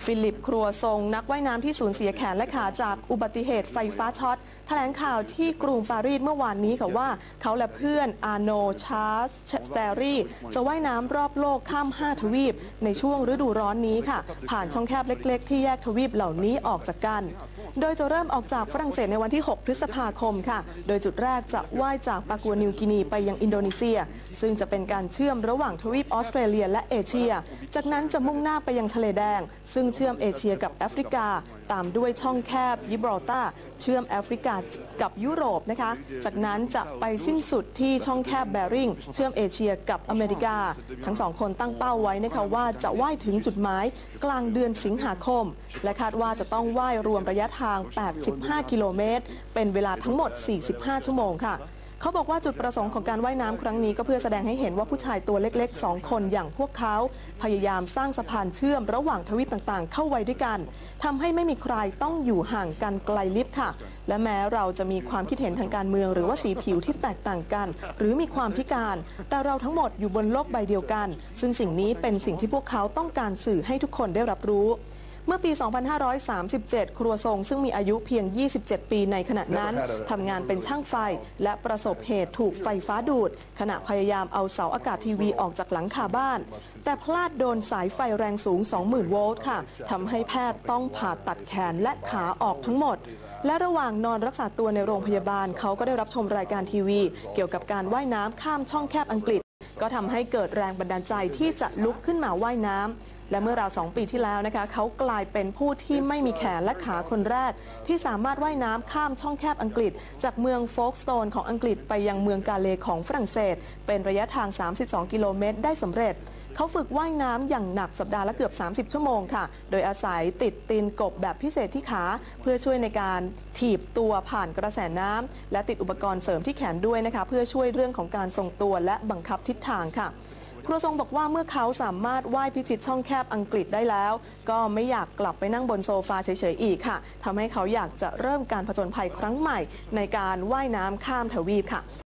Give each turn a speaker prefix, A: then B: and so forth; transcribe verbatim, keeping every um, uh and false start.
A: ฟิลิปครัวทรงนักว่ายน้ำที่สูญเสียแขนและขาจากอุบัติเหตุไฟฟ้าช็อตแถลงข่าวที่กรุงปารีสเมื่อวานนี้ค่ะว่าเขาและเพื่อนอาโนชาร์สแซรี่จะว่ายน้ำรอบโลกข้ามห้าทวีปในช่วงฤดูร้อนนี้ค่ะผ่านช่องแคบเล็กๆที่แยกทวีปเหล่านี้ออกจากกันโดยจะเริ่มออกจากฝรั่งเศสในวันที่หกพฤษภาคมค่ะโดยจุดแรกจะว่ายจากปากัวนิวกินีไปยังอินโดนีเซียซึ่งจะเป็นการเชื่อมระหว่างทวีปออสเตรเลียและเอเชียจากนั้นจะมุ่งหน้าไปยังทะเลแดงซึ่งเชื่อมเอเชียกับแอฟริกาตามด้วยช่องแคบยิบรอลตาร์เชื่อมแอฟริกากับยุโรปนะคะจากนั้นจะไปสิ้นสุดที่ช่องแคบแบริ่งเชื่อมเอเชียกับอเมริกาทั้งสองคนตั้งเป้าไว้นะคะว่าจะว่ายถึงจุดหมายกลางเดือนสิงหาคมและคาดว่าจะต้องว่ายรวมระยะทางแปดสิบห้ากิโลเมตรเป็นเวลาทั้งหมดสี่สิบห้าชั่วโมงค่ะเขาบอกว่าจุดประสงค์ของการว่ายน้ำครั้งนี้ก็เพื่อแสดงให้เห็นว่าผู้ชายตัวเล็กๆสองคนอย่างพวกเขาพยายามสร้างสะพานเชื่อมระหว่างทวีปต่างๆเข้าไว้ด้วยกันทำให้ไม่มีใครต้องอยู่ห่างกันไกลลิบค่ะและแม้เราจะมีความคิดเห็นทางการเมืองหรือว่าสีผิวที่แตกต่างกันหรือมีความพิการแต่เราทั้งหมดอยู่บนโลกใบเดียวกันซึ่งสิ่งนี้เป็นสิ่งที่พวกเขาต้องการสื่อให้ทุกคนได้รับรู้เมื่อปี สองพันห้าร้อยสามสิบเจ็ด ครัวทรงซึ่งมีอายุเพียง ยี่สิบเจ็ด ปีในขณะนั้นทำงานเป็นช่างไฟและประสบเหตุถูกไฟฟ้าดูดขณะพยายามเอาเสาอากาศทีวีออกจากหลังคาบ้านแต่พลาดโดนสายไฟแรงสูง สองหมื่น โวลต์ค่ะทำให้แพทย์ต้องผ่าตัดแขนและขาออกทั้งหมดและระหว่างนอนรักษาตัวในโรงพยาบาลเขาก็ได้รับชมรายการทีวีเกี่ยวกับการว่ายน้ำข้ามช่องแคบอังกฤษก็ทำให้เกิดแรงบันดาลใจที่จะลุกขึ้นมาว่ายน้ำและเมื่อราวสองปีที่แล้วนะคะเขากลายเป็นผู้ที่ไม่มีแขนและขาคนแรกที่สามารถว่ายน้ำข้ามช่องแคบอังกฤษจากเมืองโฟล์กสโตนของอังกฤษไปยังเมืองกาเลของฝรั่งเศสเป็นระยะทางสามสิบสองกิโลเมตรได้สำเร็จเขาฝึกว่ายน้ำอย่างหนักสัปดาห์ละเกือบสามสิบชั่วโมงค่ะโดยอาศัยติดตีนกบแบบพิเศษที่ขาเพื่อช่วยในการถีบตัวผ่านกระแสน้ำและติดอุปกรณ์เสริมที่แขนด้วยนะคะเพื่อช่วยเรื่องของการทรงตัวและบังคับทิศทางค่ะครัวทรงบอกว่าเมื่อเขาสามารถว่ายพิชิตช่องแคบอังกฤษได้แล้วก็ไม่อยากกลับไปนั่งบนโซฟาเฉยๆอีกค่ะทำให้เขาอยากจะเริ่มการผจญภัยครั้งใหม่ในการว่ายน้ำข้ามทวีปค่ะ